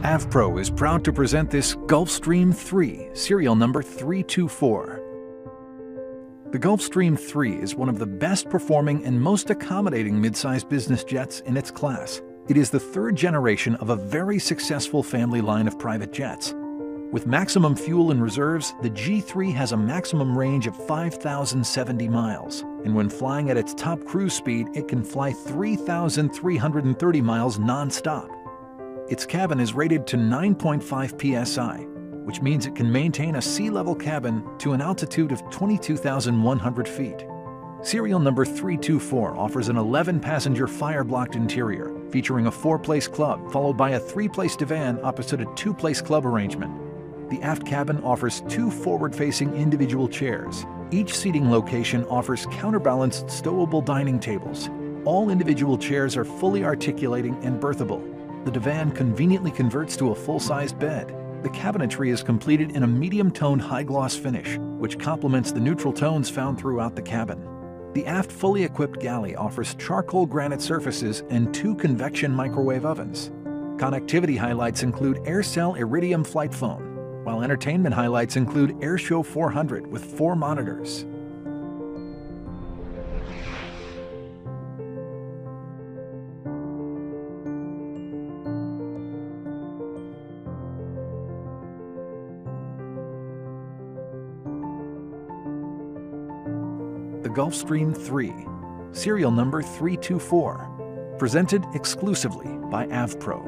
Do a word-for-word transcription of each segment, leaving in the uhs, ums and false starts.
Avpro is proud to present this Gulfstream three, serial number three two four. The Gulfstream three is one of the best performing and most accommodating mid-sized business jets in its class. It is the third generation of a very successful family line of private jets. With maximum fuel and reserves, the G three has a maximum range of five thousand seventy miles, and when flying at its top cruise speed, it can fly three thousand three hundred thirty miles non-stop. Its cabin is rated to nine point five P S I, which means it can maintain a sea-level cabin to an altitude of twenty-two thousand one hundred feet. Serial number three two four offers an eleven passenger fire-blocked interior, featuring a four-place club followed by a three-place divan opposite a two-place club arrangement. The aft cabin offers two forward-facing individual chairs. Each seating location offers counterbalanced stowable dining tables. All individual chairs are fully articulating and berthable. The divan conveniently converts to a full-sized bed. The cabinetry is completed in a medium-toned high-gloss finish, which complements the neutral tones found throughout the cabin. The aft fully equipped galley offers charcoal granite surfaces and two convection microwave ovens. Connectivity highlights include AirCell Iridium flight phone, while entertainment highlights include AirShow four hundred with four monitors. The Gulfstream three, serial number three two four, presented exclusively by Avpro.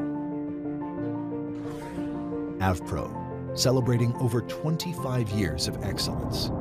Avpro, celebrating over twenty-five years of excellence.